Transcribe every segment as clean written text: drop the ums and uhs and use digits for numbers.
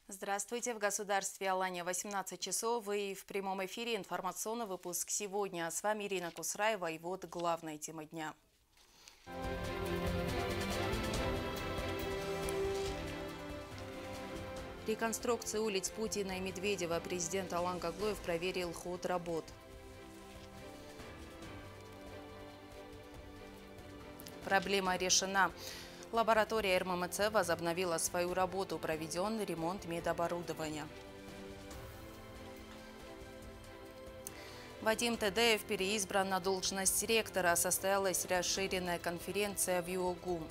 Здравствуйте. В государстве Алания 18 часов и в прямом эфире информационный выпуск сегодня. С вами Ирина Кусраева и вот главные темы дня. Реконструкция улиц Путина и Медведева. Президент Алан Гаглоев проверил ход работ. Проблема решена. Лаборатория РММЦ возобновила свою работу. Проведен ремонт медоборудования. Вадим Тедеев переизбран на должность ректора. Состоялась расширенная конференция в ЮОГУ.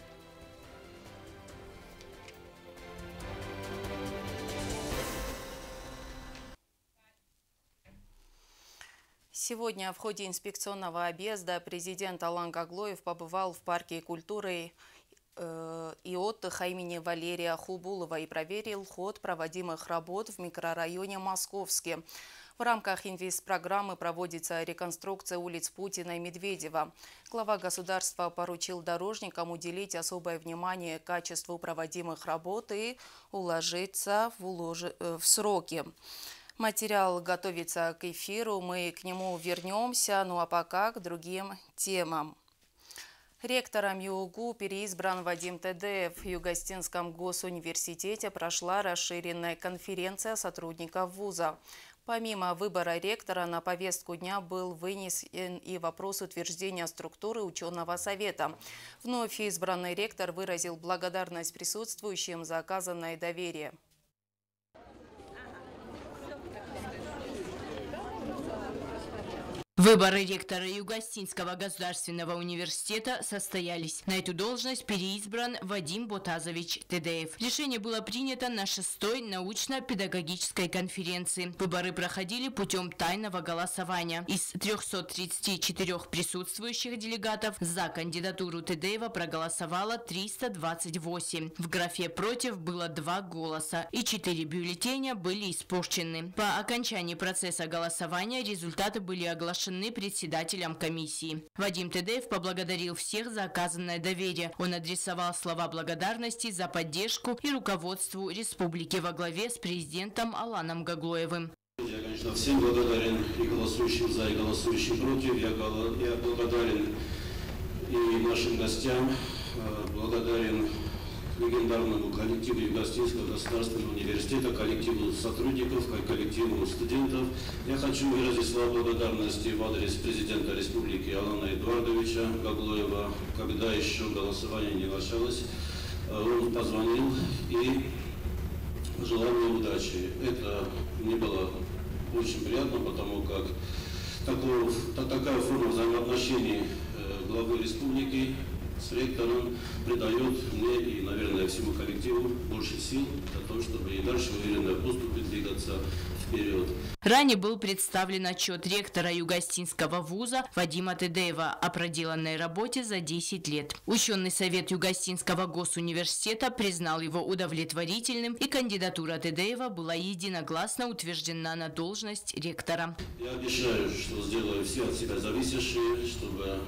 Сегодня в ходе инспекционного объезда президент Алан Гаглоев побывал в парке культуры и отдыха имени Валерия Хубулова и проверил ход проводимых работ в микрорайоне Московский. В рамках инвестпрограммы проводится реконструкция улиц Путина и Медведева. Глава государства поручил дорожникам уделить особое внимание качеству проводимых работ и уложиться в сроки. Материал готовится к эфиру, мы к нему вернемся, ну а пока к другим темам. Ректором ЮОГУ переизбран Вадим Тедеев. В Югостинском госуниверситете прошла расширенная конференция сотрудников вуза. Помимо выбора ректора на повестку дня был вынесен и вопрос утверждения структуры ученого совета. Вновь избранный ректор выразил благодарность присутствующим за оказанное доверие. Выборы ректора Югостинского государственного университета состоялись. На эту должность переизбран Вадим Ботазович Тедеев. Решение было принято на 6-й научно-педагогической конференции. Выборы проходили путем тайного голосования. Из 334 присутствующих делегатов за кандидатуру Тедеева проголосовало 328. В графе «против» было 2 голоса и 4 бюллетеня были испорчены. По окончании процесса голосования результаты были оглашены председателем комиссии. Вадим Тедеев поблагодарил всех за оказанное доверие. Он адресовал слова благодарности за поддержку и руководству республики во главе с президентом Аланом Гаглоевым. Я, конечно, всем благодарен, и голосующим за, и голосующим против. Я благодарен и нашим гостям, благодарен легендарному коллективу Югостинского государственного университета, коллективу сотрудников, коллективу студентов. Я хочу выразить слова благодарности в адрес президента республики Алана Эдуардовича Гаглоева. Когда еще голосование не началось, он позвонил и желал мне удачи. Это мне было очень приятно, потому как такая форма взаимоотношений главы республики с ректором придает мне и, наверное, всему коллективу больше сил для того, чтобы и дальше уверенно в поступе двигаться вперед. Ранее был представлен отчет ректора Югостинского вуза Вадима Тедеева о проделанной работе за 10 лет. Ученый совет Югостинского госуниверситета признал его удовлетворительным, и кандидатура Тедеева была единогласно утверждена на должность ректора. Я обещаю, что сделаю все от себя зависящее, чтобы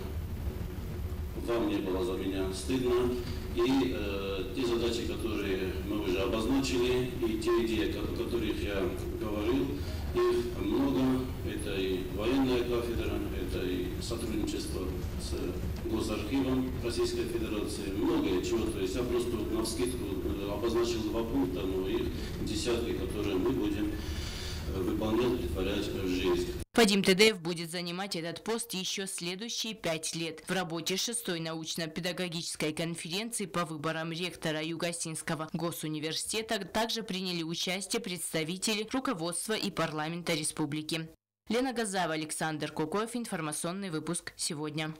вам не было за меня стыдно. И те задачи, которые мы уже обозначили, и те идеи, о которых я говорил, их много. Это и военная кафедра, это и сотрудничество с Госархивом Российской Федерации, многое чего. То есть я просто навскидку обозначил 2 пункта, но их десятки, которые мы будем выполнять, претворять в жизнь. Вадим Тедеев будет занимать этот пост еще следующие 5 лет. В работе 6-й научно-педагогической конференции по выборам ректора Югостинского госуниверситета также приняли участие представители руководства и парламента республики. Лена Газаева, Александр Кукоев. Информационный выпуск сегодня.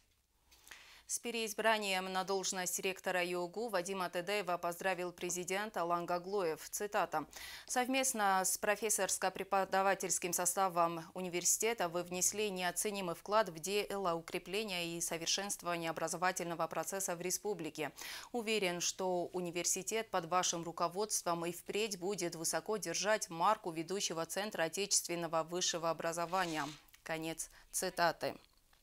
С переизбранием на должность ректора ЮОГУ Вадима Тедеева поздравил президент Алан Гаглоев. Цитата. «Совместно с профессорско-преподавательским составом университета вы внесли неоценимый вклад в дело укрепления и совершенствования образовательного процесса в республике. Уверен, что университет под вашим руководством и впредь будет высоко держать марку ведущего центра отечественного высшего образования». Конец цитаты.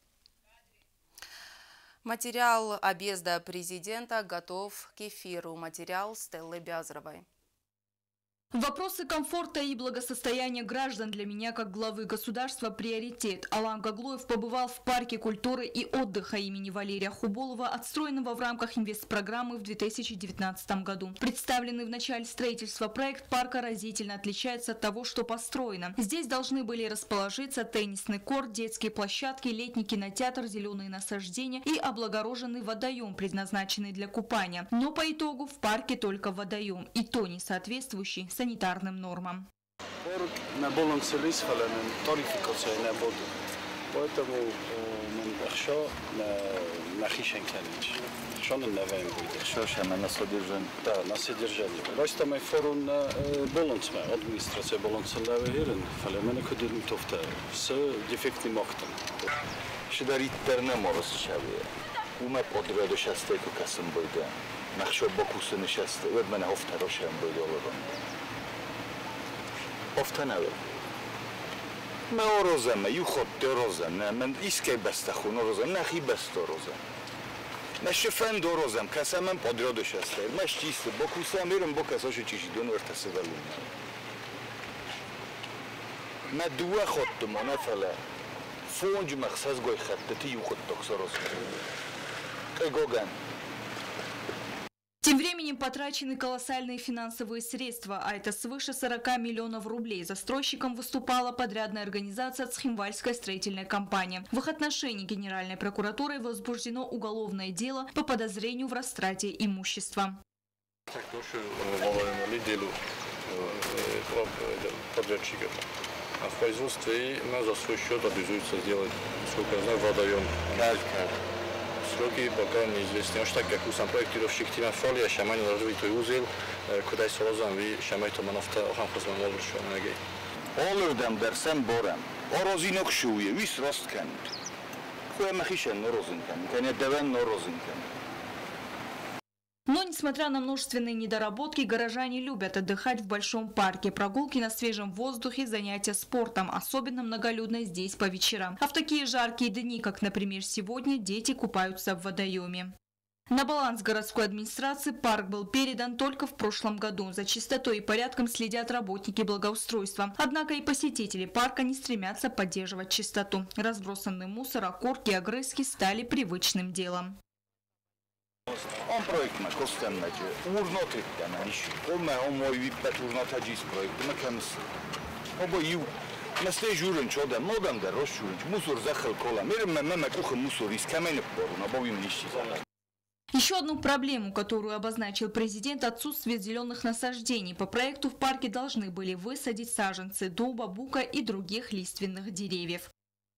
Материал объезда президента готов к эфиру. Материал Стеллы Бязровой. Вопросы комфорта и благосостояния граждан для меня как главы государства приоритет. Алан Гаглоев побывал в парке культуры и отдыха имени Валерия Хубулова, отстроенного в рамках инвестпрограммы в 2019 году. Представленный в начале строительства проект парка разительно отличается от того, что построено. Здесь должны были расположиться теннисный корт, детские площадки, летний кинотеатр, зеленые насаждения и облагороженный водоем, предназначенный для купания. Но по итогу в парке только водоем, и то не соответствующий санитарным нормам. На балансе тарификация не будет, поэтому на хищенканич, что на новем будет. Что же на содержание? Да, на содержание. Просто мы форум на баланс, администрация баланса на верен, фале мы кудем тофта с дефектным актом. Шидарит тернеморос шаве. Ума подряд шастеку касым будет. Нахшо бокусы нешасте. Вот меня офта рошем будет олорон. Офтанаве. Ме орозаме, юхот орозаме, мен искай бестахун орозаме, нахи бесто орозаме. Наше френд орозаме, касамен подряд шасте. Маш чисто, бокуса миром бокасоши чишидон вертасе валуна. Ме дуа хотту монефале. Фонж махсаз гой хаттати юхот токсорозаме. Эгоган. Тем временем потрачены колоссальные финансовые средства, а это свыше 40 миллионов рублей. Застройщиком выступала подрядная организация Цхинвальская строительная компания. В их отношении Генеральной прокуратурой возбуждено уголовное дело по подозрению в растрате имущества. В производстве за свой счет обязуется сделать, сколько я знаю, водоем. Сроки пока неизвестны. Аж так, как у сам проектировщик Тиман Фолия, шамань развитый узел, куда я солозам, ви шамай то манофта оханхозман лобршо нагей. Олердам дерсем борем. Орозинок шуе, вис росткан. Хуя махишен норозинкан, коня девен норозинкан. Но, несмотря на множественные недоработки, горожане любят отдыхать в большом парке. Прогулки на свежем воздухе, занятия спортом. Особенно многолюдно здесь по вечерам. А в такие жаркие дни, как, например, сегодня, дети купаются в водоеме. На баланс городской администрации парк был передан только в прошлом году. За чистотой и порядком следят работники благоустройства. Однако и посетители парка не стремятся поддерживать чистоту. Разбросанный мусор, окурки и огрызки стали привычным делом. Он проект на костеннете, урнотриттен is. Он мой випет урнотаджис проект, макамс. Оба ю. Насте журен чода, модам да росчурен, мусор захал кола. Мема куха мусор из каменных пору, на бовим нищи. Еще одну проблему, которую обозначил президент, отсутствие зеленых насаждений. По проекту в парке должны были высадить саженцы дуба, бука и других лиственных деревьев.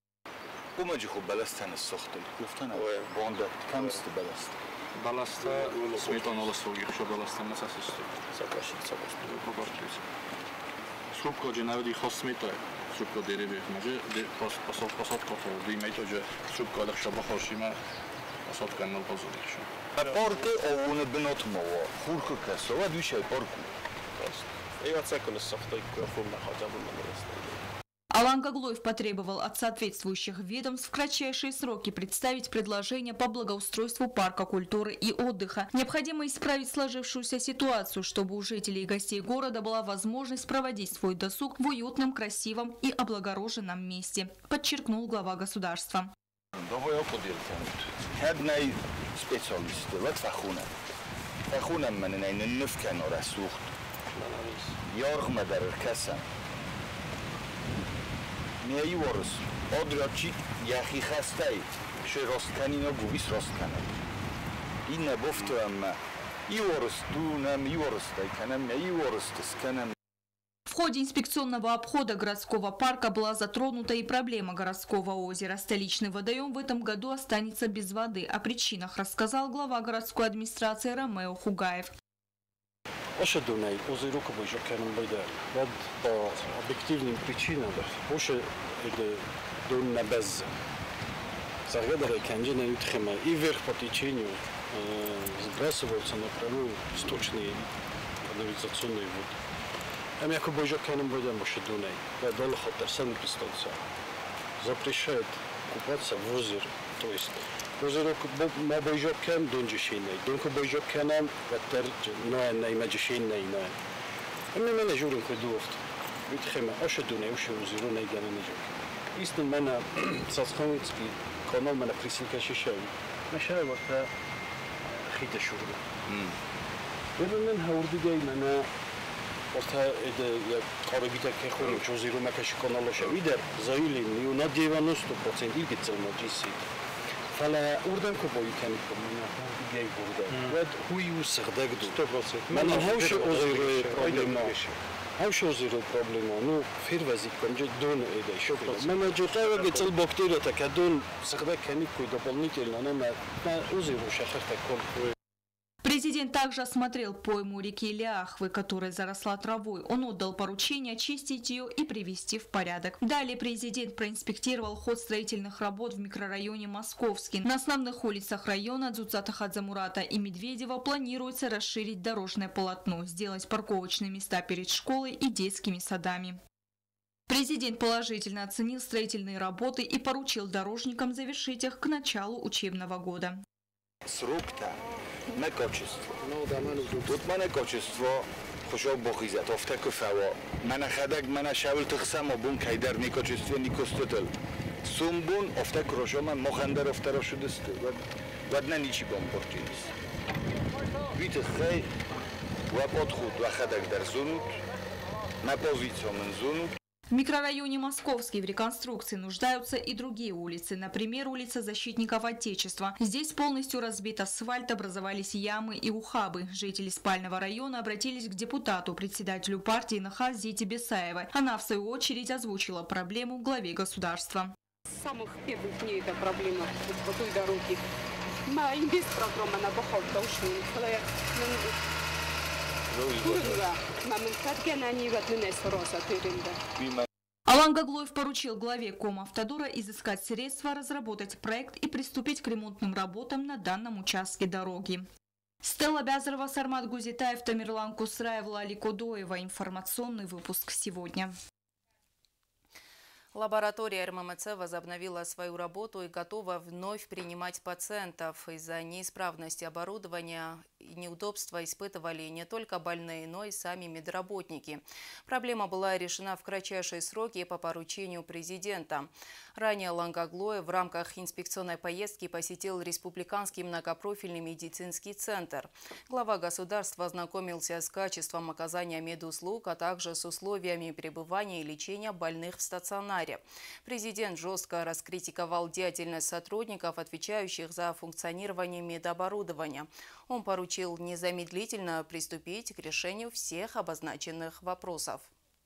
Баласта сметанова соги, что баласта на сосиску. Закашиться попортить. Срубка же наведи хосмита, срубка деревьев, маже посадка то имеет уже срубка так что бахошима посадка на позориш. Порке овуне бенотмово, хурка касова движай порку. Я цекуна софтой фумна хотя бы на месте. Алан Гаглоев потребовал от соответствующих ведомств в кратчайшие сроки представить предложения по благоустройству парка культуры и отдыха. Необходимо исправить сложившуюся ситуацию, чтобы у жителей и гостей города была возможность проводить свой досуг в уютном, красивом и облагороженном месте, подчеркнул глава государства. Мне юрос, одрочи, я хихастай, что росканина губис роскана. И не бовтуем, юрос, тунам юрос, тайканам, юрос, тисканам. В ходе инспекционного обхода городского парка была затронута и проблема городского озера. Столичный водоем в этом году останется без воды. О причинах рассказал глава городской администрации Ромео Хугаев. Още думай, озеро кабой жоканом байда. Вот по объективным причинам, още это дом на без. Загадали канджина ютхема и вверх по течению сбрасываются напрямую сточные канализационные воды. Ам яко бой жоканом байда още думай. Я дол хотер сам пистолца. Запрещает купаться в озере, то есть озеро ма бойжокем донжишинай, донко бойжокенам ватер ноя на имаджишинай ноя. Именно меня журим ходуофт. Витхема, ошедуне, ушеузиру найгананежу. Истин меня сасхонецкий канал меня присылка шишави. Мешаю вот хита шуру. Именно хаурдигай меня вот это я карабита кехуну чузиру макаши канала шавидер заили миуна 90% игицел моджиси. فلا أردن كبوي كان كمنا جاي بوردا ود هو يوسخ دقدو 100% من هاوش أزيرو بروبلما هاوش أزيرو بروبلما نو فير وزيك كم جدون إيدا شكرا من جوتا وقت البكتيريا تكدون سخدك كاني كوي дополнительно но ما أزيرو شخص تكون. Президент также осмотрел пойму реки Ляхвы, которая заросла травой. Он отдал поручение очистить ее и привести в порядок. Далее президент проинспектировал ход строительных работ в микрорайоне Московский. На основных улицах района Дзуцата Хадзамурата и Медведева планируется расширить дорожное полотно, сделать парковочные места перед школой и детскими садами. Президент положительно оценил строительные работы и поручил дорожникам завершить их к началу учебного года. ما کاچیستو. بود من کاچیستو خوشحال بخیزد. افته کفوا. من خدک من شاول تخسم و بون کیدر نیکاچیستو نیکوستدل. سوم بون افته کروشا من مخندر افته را شدست. ود نه نیچی بام پرتیس. ویت خی و پادخود و خدک در زنود. ما پوزیسیون من زنود. В микрорайоне Московский в реконструкции нуждаются и другие улицы. Например, улица Защитников Отечества. Здесь полностью разбит асфальт, образовались ямы и ухабы. Жители спального района обратились к депутату, председателю партии НХ Зите Бесаевой. Она, в свою очередь, озвучила проблему главе государства. С самых первых дней эта проблема по той дороге. Инвестпрограмма на Бахалта ушли. Алан Гаглоев поручил главе Комавтодора изыскать средства, разработать проект и приступить к ремонтным работам на данном участке дороги. Стелла Бязарова, Сармат Гузитаев, Тамерлан Кусраев, Лали Кудоева. Информационный выпуск сегодня. Лаборатория РММЦ возобновила свою работу и готова вновь принимать пациентов. Из-за неисправности оборудования и неудобства испытывали не только больные, но и сами медработники. Проблема была решена в кратчайшие сроки по поручению президента. Ранее Алан Гаглоев в рамках инспекционной поездки посетил Республиканский многопрофильный медицинский центр. Глава государства ознакомился с качеством оказания медуслуг, а также с условиями пребывания и лечения больных в стационаре. Президент жестко раскритиковал деятельность сотрудников, отвечающих за функционирование медоборудования. Он поручил незамедлительно приступить к решению всех обозначенных вопросов.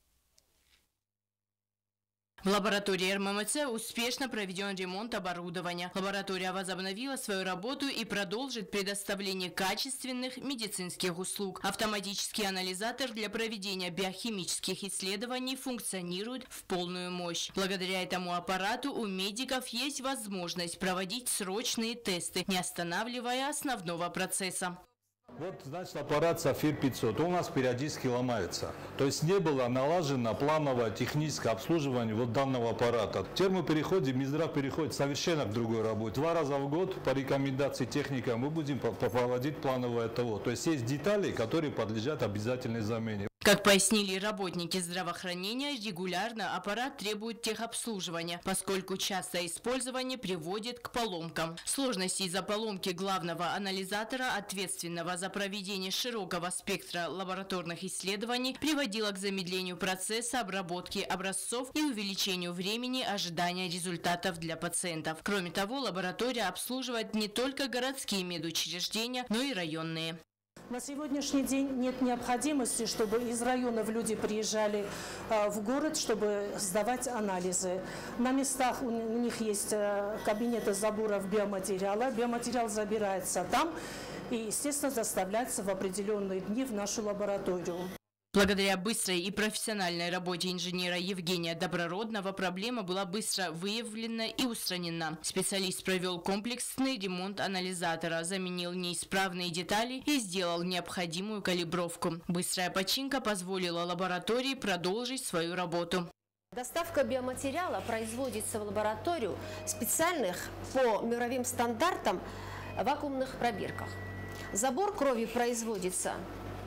В лаборатории РММЦ успешно проведен ремонт оборудования. Лаборатория возобновила свою работу и продолжит предоставление качественных медицинских услуг. Автоматический анализатор для проведения биохимических исследований функционирует в полную мощь. Благодаря этому аппарату у медиков есть возможность проводить срочные тесты, не останавливая основного процесса. Вот, значит, аппарат Сафир 500, он у нас периодически ломается. То есть не было налажено плановое техническое обслуживание вот данного аппарата. Теперь мы переходим, Минздрав переходит совершенно к другой работе. 2 раза в год по рекомендации техника мы будем проводить плановое ТО. То есть есть детали, которые подлежат обязательной замене. Как пояснили работники здравоохранения, регулярно аппарат требует техобслуживания, поскольку частое использование приводит к поломкам. Сложности из-за поломки главного анализатора, ответственного за проведение широкого спектра лабораторных исследований, приводило к замедлению процесса обработки образцов и увеличению времени ожидания результатов для пациентов. Кроме того, лаборатория обслуживает не только городские медучреждения, но и районные. На сегодняшний день нет необходимости, чтобы из районов люди приезжали в город, чтобы сдавать анализы. На местах у них есть кабинеты заборов биоматериала. Биоматериал забирается там и, естественно, доставляется в определенные дни в нашу лабораторию. Благодаря быстрой и профессиональной работе инженера Евгения Доброродного проблема была быстро выявлена и устранена. Специалист провел комплексный ремонт анализатора, заменил неисправные детали и сделал необходимую калибровку. Быстрая починка позволила лаборатории продолжить свою работу. Доставка биоматериала производится в лабораторию специальных по мировым стандартам вакуумных пробирках. Забор крови производится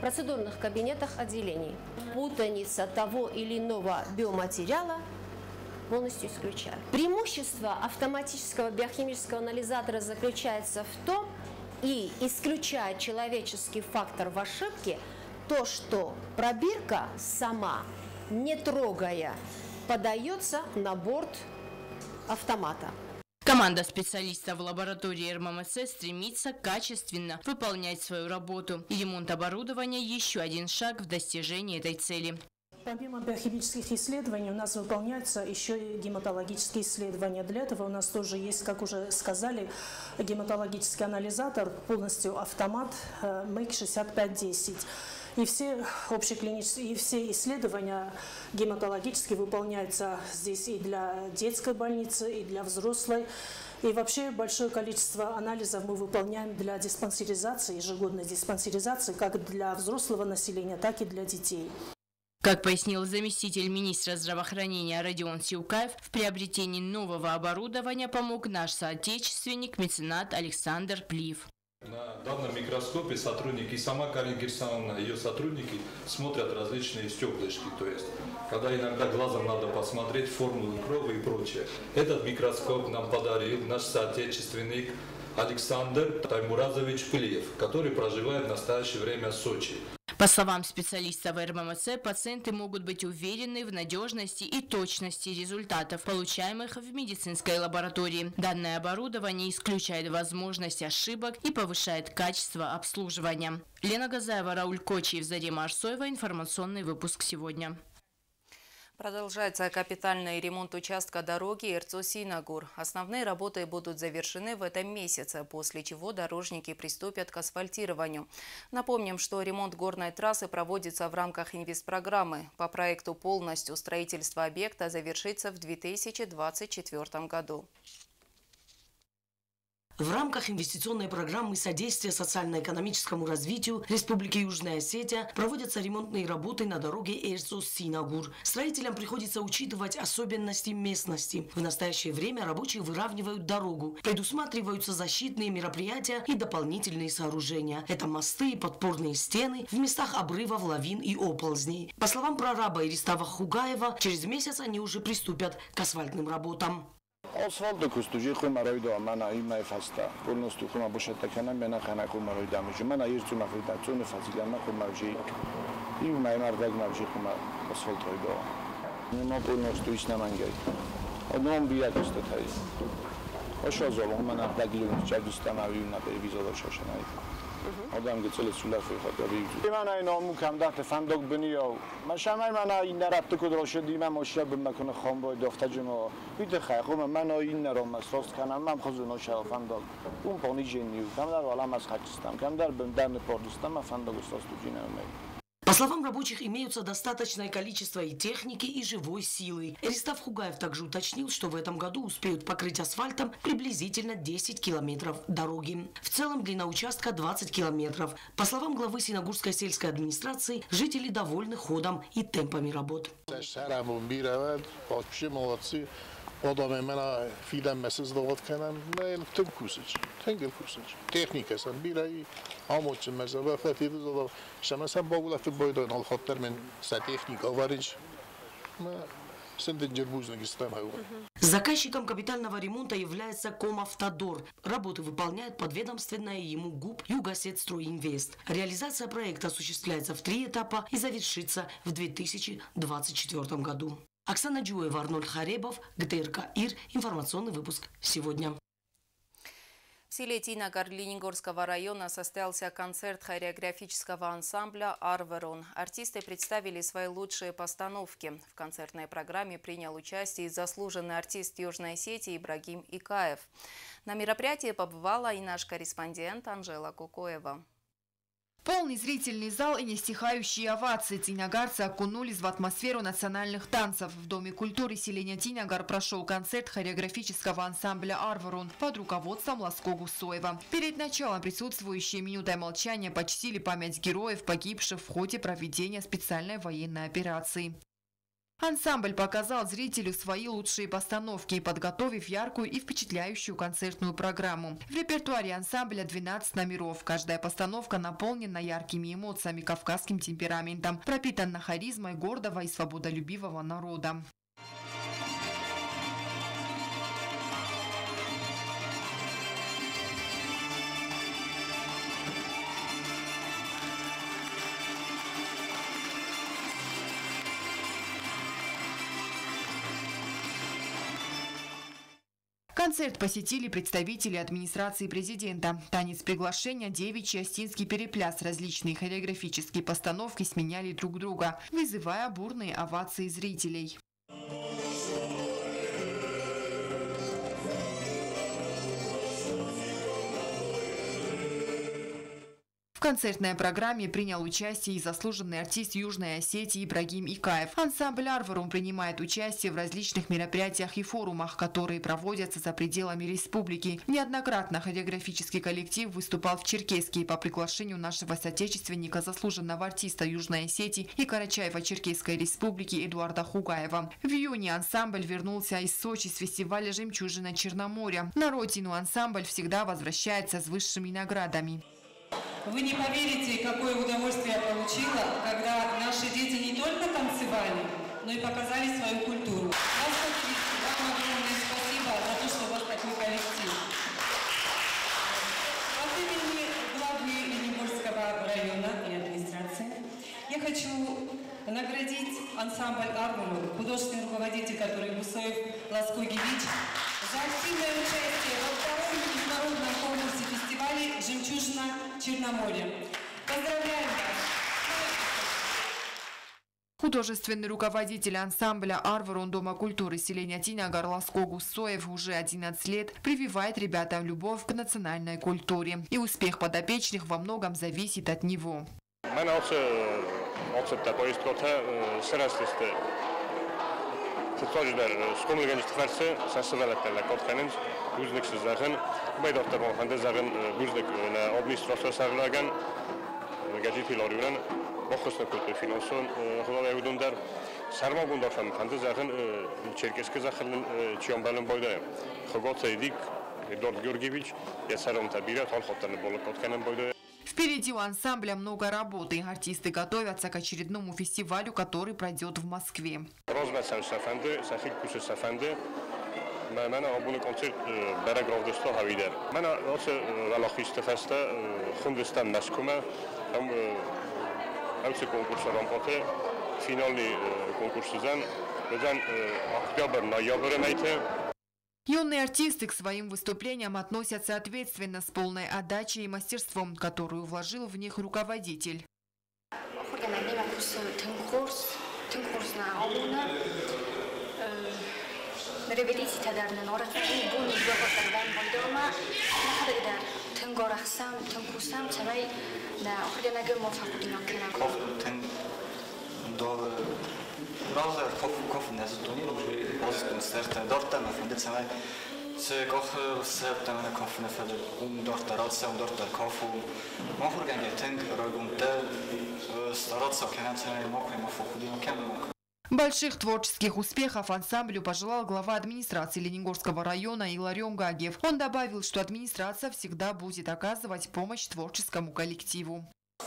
процедурных кабинетах отделений. Путаница того или иного биоматериала полностью исключаю. Преимущество автоматического биохимического анализатора заключается в том, и исключая человеческий фактор в ошибке, то, что пробирка сама, не трогая, подается на борт автомата. Команда специалистов в лаборатории РММС стремится качественно выполнять свою работу. И ремонт оборудования – еще один шаг в достижении этой цели. Помимо биохимических исследований у нас выполняются еще и гематологические исследования. Для этого у нас тоже есть, как уже сказали, гематологический анализатор, полностью автомат МЭК 6510. И все общеклинические, и все исследования гематологические выполняются здесь и для детской больницы, и для взрослой. И вообще большое количество анализов мы выполняем для диспансеризации, ежегодной диспансеризации, как для взрослого населения, так и для детей. Как пояснил заместитель министра здравоохранения Родион Сиукаев, в приобретении нового оборудования помог наш соотечественник, меценат Александр Плив. На данном микроскопе сотрудники, сама Карина Кирсановна, ее сотрудники смотрят различные стеклышки. То есть, когда иногда глазом надо посмотреть формулы крови и прочее. Этот микроскоп нам подарил наш соотечественник Александр Таймуразович Плиев, который проживает в настоящее время в Сочи. По словам специалистов РММС, пациенты могут быть уверены в надежности и точности результатов, получаемых в медицинской лаборатории. Данное оборудование исключает возможность ошибок и повышает качество обслуживания. Лена Газаева, Рауль Кочиев, Зарема Арсоева. Информационный выпуск сегодня. Продолжается капитальный ремонт участка дороги Эрцу-Синагур. Основные работы будут завершены в этом месяце, после чего дорожники приступят к асфальтированию. Напомним, что ремонт горной трассы проводится в рамках инвестпрограммы. По проекту полностью строительство объекта завершится в 2024 году. В рамках инвестиционной программы содействия социально-экономическому развитию Республики Южная Осетия проводятся ремонтные работы на дороге Эрцу-Синагур. Строителям приходится учитывать особенности местности. В настоящее время рабочие выравнивают дорогу. Предусматриваются защитные мероприятия и дополнительные сооружения. Это мосты и подпорные стены в местах обрывов, лавин и оползней. По словам прораба Иристава Хугаева, через месяц они уже приступят к асфальтным работам. Asfaltul kustuji xumaroido mana ima fasta. Полностью хумабушат такана мена хана хумароида мужи. Мана ирцу нафрида цуны фазигана хумаржи. И умаймар дагмаржи хума асфалтоидо. Но полностью иснамангай. Одном биякостатай. Ошо золом мана дагилун чагистамави на телевизор шашанай. Adam geçeli sular fıkhadı. Bana inanmı kamda fandok biniyor. Maşamay bana innerat kudroşu diyme moşya bimekune xamboy doftacımı. Bir de xayxum bana innerom masrost kanam mam xuzun o şa fandok. Un poni jeniu. Kamdar wala mas xaçistam. Kamdar bimdarne pordistam fandok sostu jinamay. По словам рабочих, имеются достаточное количество и техники, и живой силы. Иристав Хугаев также уточнил, что в этом году успеют покрыть асфальтом приблизительно 10 километров дороги. В целом длина участка 20 километров. По словам главы Синагурской сельской администрации, жители довольны ходом и темпами работ. Odamı mənə fidən məsəz dağıt kanam, mən tüm kusuç, tengel kusuç. Texnika sen biray, amotçu mesela fatidiz oda. Şama sen bağla fi boydan al xatter men sa техника varınç. Sen de cerbuznik istemаю. Заказчиком капитального ремонта является Комавтодор. Работы выполняет подведомственная ему ГУП Югосетстройинвест. Реализация проекта осуществляется в 3 этапа и завершится в 2024 году. Оксана Джуева, Арнольд Харебов, ГТРК ИР. Информационный выпуск сегодня. В селе Тинагар Лениногорского района состоялся концерт хореографического ансамбля «Арверон». Артисты представили свои лучшие постановки. В концертной программе принял участие заслуженный артист Южной Осетии Ибрагим Икаев. На мероприятии побывала и наш корреспондент Анжела Кукоева. Полный зрительный зал и нестихающие овации тинагарцы окунулись в атмосферу национальных танцев. В Доме культуры селения Тинагар прошел концерт хореографического ансамбля «Арверон» под руководством Ласко Гусоева. Перед началом присутствующие минутой молчания почтили память героев, погибших в ходе проведения специальной военной операции. Ансамбль показал зрителю свои лучшие постановки, подготовив яркую и впечатляющую концертную программу. В репертуаре ансамбля 12 номеров. Каждая постановка наполнена яркими эмоциями, кавказским темпераментом, пропитана харизмой гордого и свободолюбивого народа. Концерт посетили представители администрации президента. Танец приглашения, девичий, остинский перепляс, различные хореографические постановки сменяли друг друга, вызывая бурные овации зрителей. В концертной программе принял участие и заслуженный артист Южной Осетии Ибрагим Икаев. Ансамбль «Арварум» принимает участие в различных мероприятиях и форумах, которые проводятся за пределами республики. Неоднократно хореографический коллектив выступал в Черкеске по приглашению нашего соотечественника, заслуженного артиста Южной Осетии и Карачаево-Черкесской республики Эдуарда Хугаева. В июне ансамбль вернулся из Сочи с фестиваля «Жемчужина Черноморья». На родину ансамбль всегда возвращается с высшими наградами. Вы не поверите, какое удовольствие я получила, когда наши дети не только танцевали, но и показали свою культуру. Вам огромное спасибо за то, что у вас такой коллектив. От имени главы Лениногорского района и администрации я хочу наградить ансамбль «Арварум», художественный руководитель, который Мусоев Ласкогевич, за активное участие во втором международном конкурсе фестиваля «Жемчужина Черноморья». Поздравляем вас! Художественный руководитель ансамбля «Арварум» Дома культуры селения Тинагар Ласко Гусоев уже 11 лет прививает ребятам любовь к национальной культуре. И успех подопечных во многом зависит от него. Tuttojlar skomligans tverse sasavelet la kotkanen buznik zagen bay doktor Mohammed zagen buznik na administrator sarlagan gadget loriunan bokhosna kultur finanson xolay udundar sarma gundafam khande zagen Черкеска zakhlen chiombalен boyda khogotsedik Эдуард Георгиевич я саром табира тол хотан бол коткаnen boyda. Впереди у ансамбля много работы. Артисты готовятся к очередному фестивалю, который пройдет в Москве. Юные артисты к своим выступлениям относятся ответственно, с полной отдачей и мастерством, которую вложил в них руководитель. Rozer kof nezutuni уже posten starten dorta na funde samaj se kof septem na kof na feder dorta rotsa dorta kofu mohurgan geteng rogunte starotsa kenatsa мокрый мофокудино кем. Больших творческих успехов ансамблю пожелал глава администрации Лениногорского района Иларион Гагиев. Он добавил, что администрация всегда будет оказывать помощь творческому коллективу.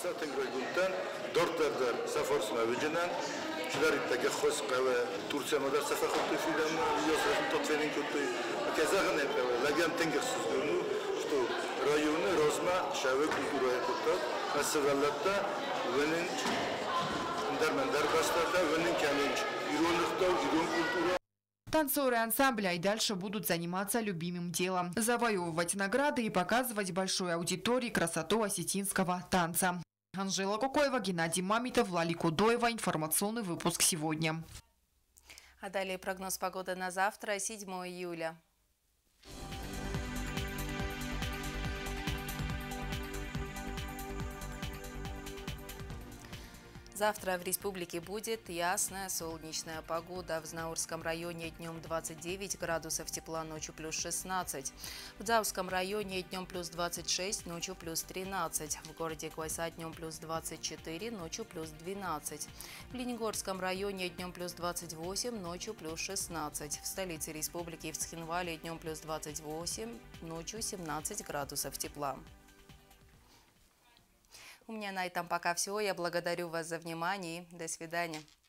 شدارید دیگه خوش قوه ترکیه مدار سفر خودی فیلم یوسف تطفیلین کتی کزاق نپره لگیم تنگه سوزگونو شتو رایونه روزما شاوه کلتورای کتا مسئولتا وننج درمن دربастарда وننج каменч иронихта ирон культура. Танцоры ансамбля и дальше будут заниматься любимым делом, завоевывать награды и показывать большой аудитории красоту осетинского танца. Анжела Кокоева, Геннадий Мамитов, Лали Кудоева. Информационный выпуск сегодня. А далее прогноз погоды на завтра, 7 июля. Завтра в республике будет ясная солнечная погода. В Знаурском районе днем 29 градусов тепла, ночью плюс 16. В Дзауском районе днем плюс 26, ночью плюс 13. В городе Квайса днем плюс 24, ночью плюс 12. В Ленигорском районе днем плюс 28, ночью плюс 16. В столице республики в Цхинвале днем плюс 28, ночью 17 градусов тепла. У меня на этом пока все. Я благодарю вас за внимание. До свидания.